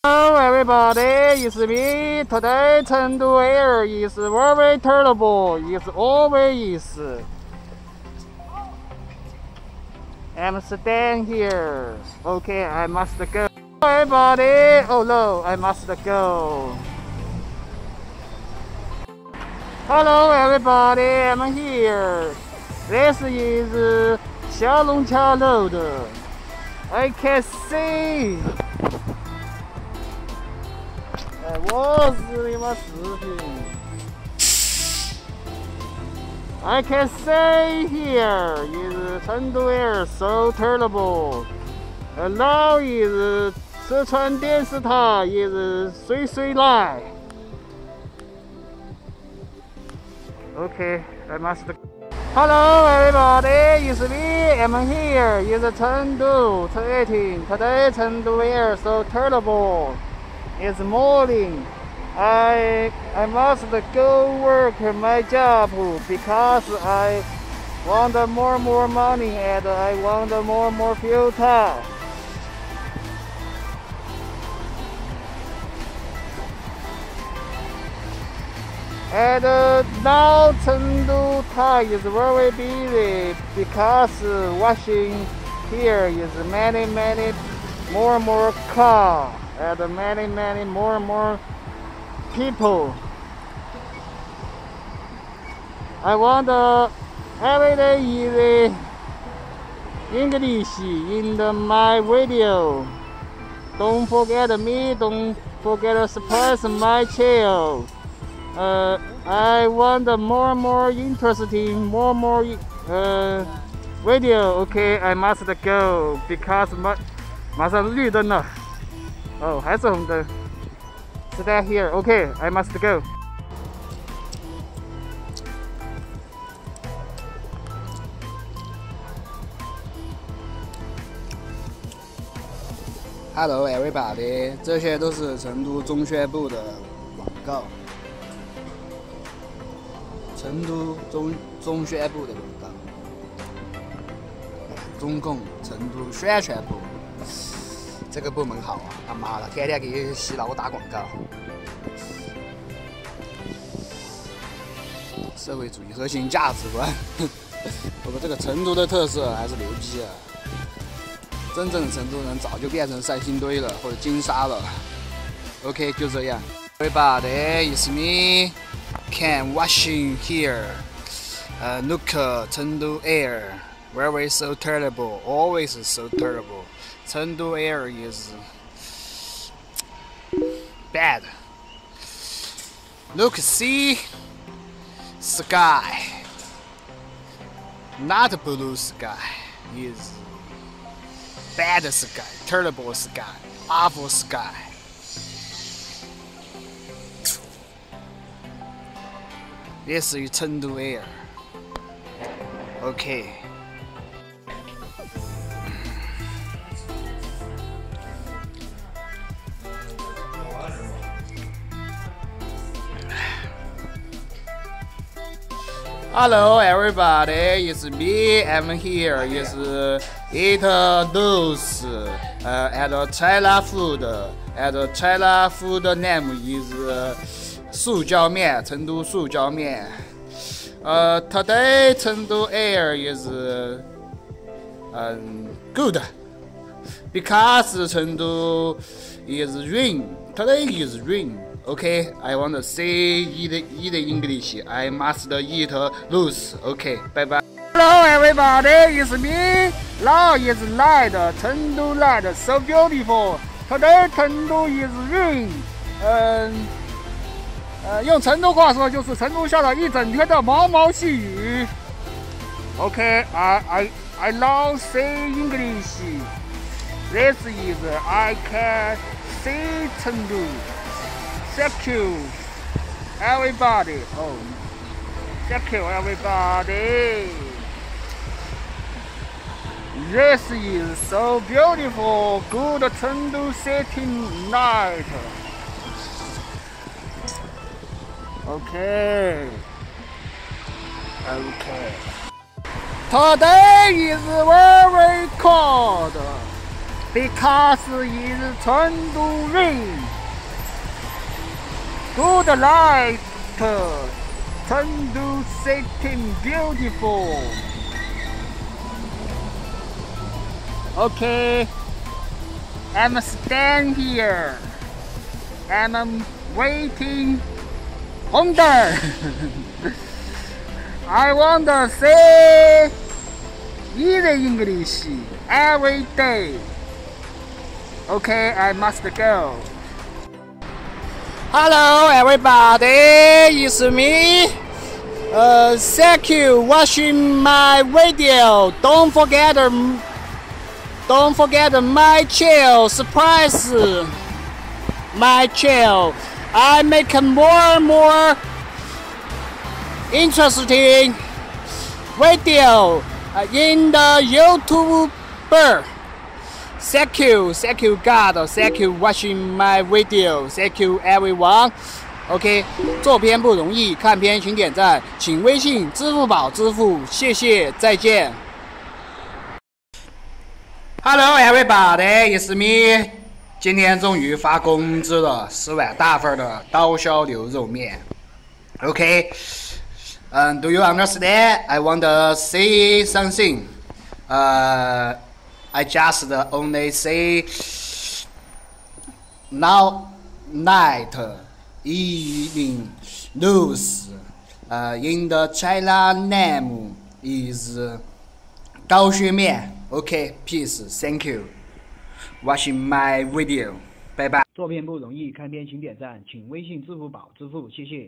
Hello everybody, it's me. Today Chengdu air is very terrible. It's always. I'm staying here. Okay, I must go. Everybody, oh no, I must go. Hello everybody, I'm here. This is Xiaolongqiao Road. I can see. 我是你妈视频。I can say here is Chengdu air so terrible. Now is Sichuan 电视台 is 水水来。Okay, I must. Hello everybody, it's me. I'm here. It's Chengdu 18. Today Chengdu air so terrible. It's morning. I must go work my job because I want more money and I want more future. And now Chengdu Town is very busy because washing here is many more cars. And many more people. I want everyday easy English in my video. Don't forget me. Don't forget to subscribe my channel. I want more interesting, more video. Okay, I must go because 马上绿灯了。 哦，还是红灯。Stay here. Okay, I must go. Hello everybody， 这些都是成都中宣部的广告。成都中宣部的广告，中共成都宣传部。 这个部门好啊！他妈的，天天给洗脑打广告。社会主义核心价值观。不过这个成都的特色还是牛逼啊！真正的成都人早就变成三星堆了，或者金沙了。OK， 就这样。Everybody, it's me. Can washing here. Look, Chengdu air. Very so terrible. Always so terrible. Chengdu air is bad. Look, see sky. Not blue sky. Is bad sky, terrible sky, awful sky. This is Chengdu air. Okay. Hello everybody, it's me. I'm here. It's eat those at China food. At China food name is 塑胶面，成都塑胶面。Today Chengdu air is good because Chengdu is rain. Today is rain. Okay, I want to say eat English. I must eat loose. Okay, bye bye. Hello everybody, it's me. Now is night. Chengdu night, so beautiful. Today Chengdu is rain. 用成都话说就是成都下了一整天的毛毛细雨。Okay, I now say English. This is I can see Chengdu. Thank you, everybody. Oh, thank you, everybody. This is so beautiful. Good Chengdu city night. Okay. Today is very cold. because it's Chengdu rain. Good light, Chengdu city beautiful. Okay, I'm stand here. I'm waiting. Wonder. I want to say easy English every day. Okay, I must go. Hello everybody, it's me. Thank you watching my video. Don't forget my channel, surprise my channel. I make more and more interesting video in the YouTube. Thank you God, thank you watching my video, thank you everyone. OK， 做片不容易，看片请点赞，请微信、支付宝支付，谢谢，再见。Hello everybody, it's me. 今天终于发工资了，10碗大份的刀削牛肉面。OK， do you understand? I want to say something. I just only say now night evening news. In the China name is 刀削面。OK, peace. Thank you. Watching my video. 拜拜。做片不容易，看片请点赞，请微信、支付宝支付，谢谢。